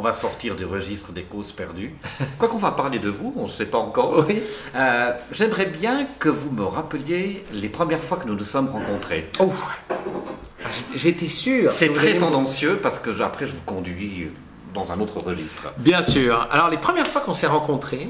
va sortir du registre des causes perdues. Quoi qu'on va parler de vous, on ne sait pas encore. Oui. J'aimerais bien que vous me rappeliez les premières fois que nous nous sommes rencontrés. Oh, j'étais sûr. C'est très tendancieux parce que après je vous conduis dans un autre registre. Bien sûr. Alors les premières fois qu'on s'est rencontrés,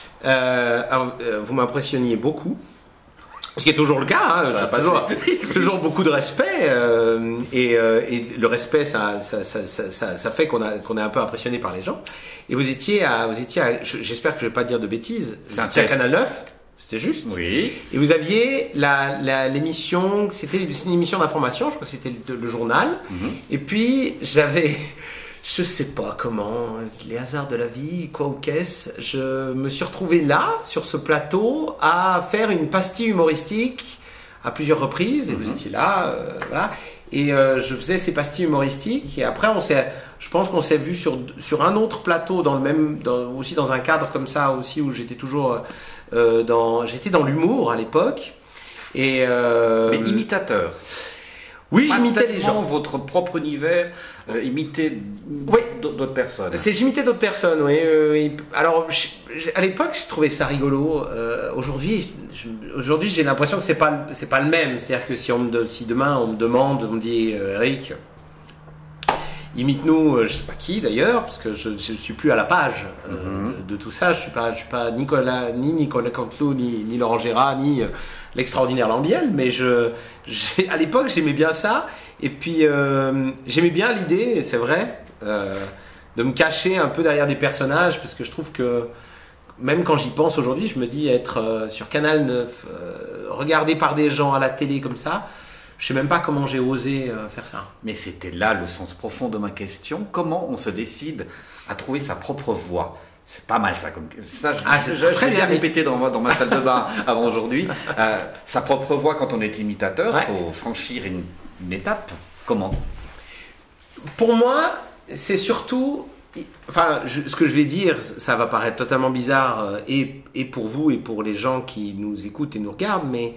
vous m'impressionniez beaucoup. Ce qui est toujours le cas, hein, c'est toujours beaucoup de respect et le respect, ça fait qu'on est un peu impressionné par les gens. Et vous étiez j'espère que je ne vais pas dire de bêtises, vous étiez à Canal 9, c'était juste. Oui. Et vous aviez l'émission, c'était une émission d'information, je crois que c'était le journal. Et puis je sais pas comment, les hasards de la vie, quoi ou qu'est-ce, je me suis retrouvé là, sur ce plateau, à faire une pastille humoristique à plusieurs reprises, et vous étiez là, voilà, et je faisais ces pastilles humoristiques, et après je pense qu'on s'est vu sur un autre plateau, aussi dans un cadre comme ça, aussi, où j'étais toujours j'étais dans l'humour à l'époque, et... Mais imitateur. Oui, j'imitais les gens. Votre propre univers, imiter d'autres personnes. J'imitais d'autres personnes, oui. Alors, à l'époque, je trouvais ça rigolo. Aujourd'hui, j'ai l'impression que c'est pas le même. C'est-à-dire que si demain on me dit Eric, imite-nous, je sais pas qui d'ailleurs, parce que je suis plus à la page de tout ça. Je suis pas ni Nicolas Canteloup, ni Laurent Gérard, ni l'extraordinaire Lambiel, mais à l'époque j'aimais bien ça, et puis j'aimais bien l'idée, c'est vrai, de me cacher un peu derrière des personnages, parce que je trouve que même quand j'y pense aujourd'hui, je me dis être sur Canal 9, regardé par des gens à la télé comme ça, je sais même pas comment j'ai osé faire ça. Mais c'était là le sens profond de ma question. Comment on se décide à trouver sa propre voix? C'est pas mal ça. J'ai bien répété dans ma salle de bain avant aujourd'hui. Sa propre voix quand on est imitateur, il faut franchir une étape. Comment? Pour moi, c'est surtout... ce que je vais dire, ça va paraître totalement bizarre, et pour vous et pour les gens qui nous écoutent et nous regardent, mais...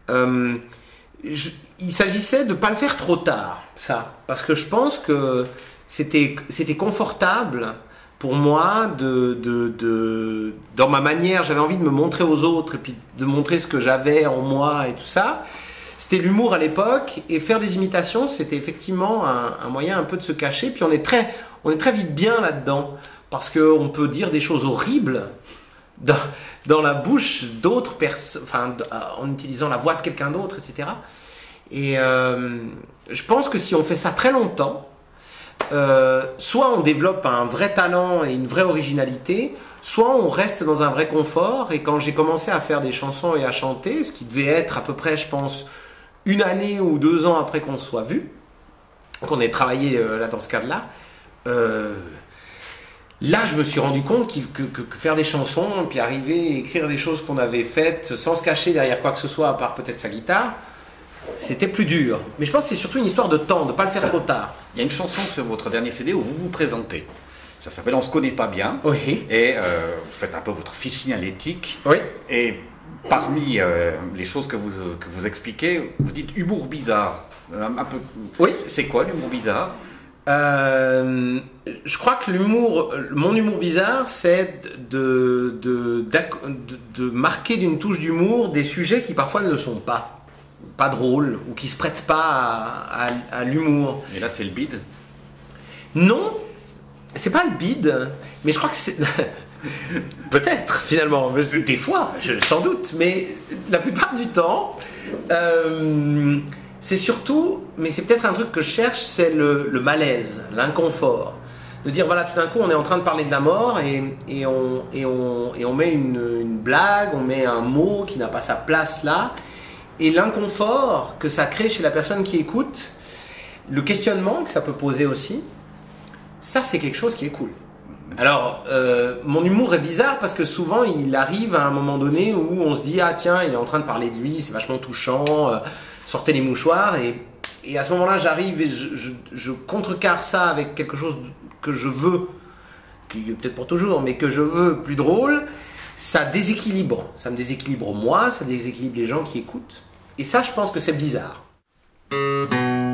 il s'agissait de ne pas le faire trop tard, ça. Parce que je pense que c'était confortable pour moi dans ma manière, j'avais envie de me montrer aux autres et puis de montrer ce que j'avais en moi et tout ça. C'était l'humour à l'époque, et faire des imitations, c'était effectivement un moyen un peu de se cacher. Puis on est très vite bien là-dedans, parce qu'on peut dire des choses horribles dans la bouche d'autres personnes, en utilisant la voix de quelqu'un d'autre, etc. Et je pense que si on fait ça très longtemps, soit on développe un vrai talent et une vraie originalité, soit on reste dans un vrai confort. Et quand j'ai commencé à faire des chansons et à chanter, ce qui devait être à peu près, je pense, 1 année ou 2 ans après qu'on se soit vu, qu'on ait travaillé là dans ce cadre-là, là, je me suis rendu compte que faire des chansons, puis arriver et écrire des choses qu'on avait faites sans se cacher derrière quoi que ce soit, à part peut-être sa guitare, c'était plus dur. Mais je pense que c'est surtout une histoire de temps, de ne pas le faire trop tard. Il y a une chanson sur votre dernier CD où vous vous présentez. Ça s'appelle On se connaît pas bien. Oui. Et vous faites un peu votre fiche signalétique. Oui. Et parmi les choses que vous expliquez, vous dites humour bizarre. Un peu. Oui. C'est quoi l'humour bizarre? Je crois que mon humour bizarre, c'est de marquer d'une touche d'humour des sujets qui parfois ne sont pas drôles, ou qui se prêtent pas à l'humour. Et là, c'est le bide? Non, c'est pas le bide, mais je crois que c'est... Peut-être, finalement, des fois, sans doute, mais la plupart du temps, c'est surtout, mais c'est peut-être un truc que je cherche, c'est le malaise, l'inconfort. De dire, voilà, tout d'un coup, on est en train de parler de la mort, et on met une blague, on met un mot qui n'a pas sa place là, et l'inconfort que ça crée chez la personne qui écoute, le questionnement que ça peut poser aussi, ça, c'est quelque chose qui est cool. Alors, mon humour est bizarre parce que souvent, il arrive à un moment donné où on se dit « Ah tiens, il est en train de parler de lui, c'est vachement touchant, sortez les mouchoirs ». Et à ce moment-là, j'arrive et je contrecarre ça avec quelque chose que je veux, qui est peut-être pour toujours, mais que je veux plus drôle. Ça déséquilibre. Ça me déséquilibre moi, ça déséquilibre les gens qui écoutent. Et ça, je pense que c'est bizarre.